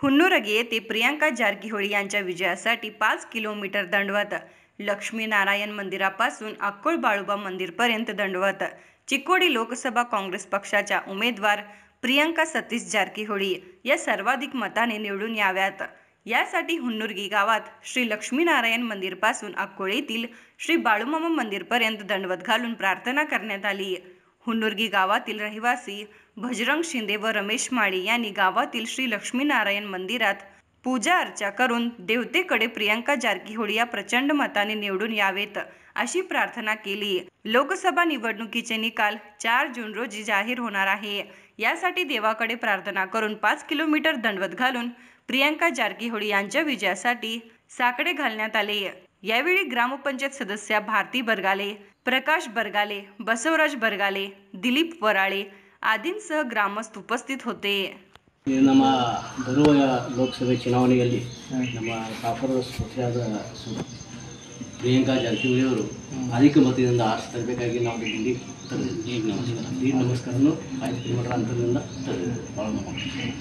हुन्नूरगी येथे प्रियांका जारकीहोळी यांच्या विजयासाठी 5 किलोमीटर दंडवत. लक्ष्मीनारायण मंदिरापासून अक्कोळ बाळूबा मंदिरपर्यंत दंडवत. चिक्कोडी लोकसभा काँग्रेस पक्षाच्या उमेदवार प्रियांका सतीश जारकीहोळी या सर्वाधिक मताने निवडून याव्यात, यासाठी हुन्नूरगी गावात श्री लक्ष्मीनारायण मंदिरपासून अक्कोळ येथील श्री बाळूमामा मंदिरपर्यंत दंडवत घालून प्रार्थना करण्यात आली. हुन्नूरगी गावातील रहिवासी भजरंग शिंदे व रमेश माळी यांनी गावातील श्री लक्ष्मीनारायण मंदिरात पूजा अर्चा करून देवतेकडे प्रियांका जारकीहोळी या प्रचंड मताने निवडून यावेत अशी प्रार्थना केली. लोकसभा निवडणुकीचे निकाल 4 जून रोजी जाहीर होणार आहे. यासाठी देवाकडे प्रार्थना करून 5 किलोमीटर दंडवत घालून प्रियांका जारकीहोळी यांच्या विजयासाठी साकडे घालण्यात आले. यावेळी ग्रामपंचायत सदस्या भारती बरगाले, प्रकाश बरगाले, बसवराज बरगाले, दिलीप वराळे आदींसह ग्रामस्थ उपस्थित होते. ನಮ್ಮ ಬರುವ ಲೋಕಸಭೆ ಚುನಾವಣೆಯಲ್ಲಿ ನಮ್ಮ ಕಾಪುರದ ಪಕ್ಷದ ಪ್ರಿಯಾಂಕಾ ಜಾರಕಿಹೊಳಿ ಅವರು ಅಧಿಕ ಮತದಿಂದ ಆರಿಸಿ ತರಬೇಕಾಗಿ ನಾವು ದೀಡ್ ನಮಸ್ಕಾರನು 5 ಕಿಲೋಮೀटर ಅಂತರದಿಂದ बाळूमामा.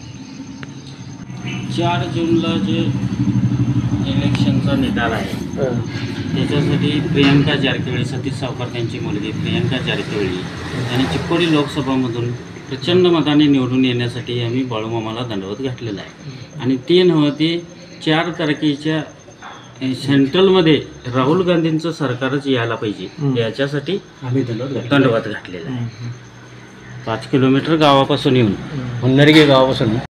4 जूनला जे इलेक्शनचा निकाल आहे त्याच्यासाठी प्रियांका जारकीहोळी, सतीश सावकार त्यांची मुलगी प्रियांका जारकीहोळी आणि चिक्कोडी लोकसभामधून प्रचंड मताने निवडून येण्यासाठी आम्ही बाळूमामाला दंडवत घातलेला आहे. आणि 3 ते 4 तारखेच्या सेंट्रलमध्ये राहुल गांधींचं सरकारच यायला पाहिजे याच्यासाठी आम्ही दंडवत घातलेला आहे. 5 किलोमीटर गावापासून येऊन हुन्नरगी गावापासून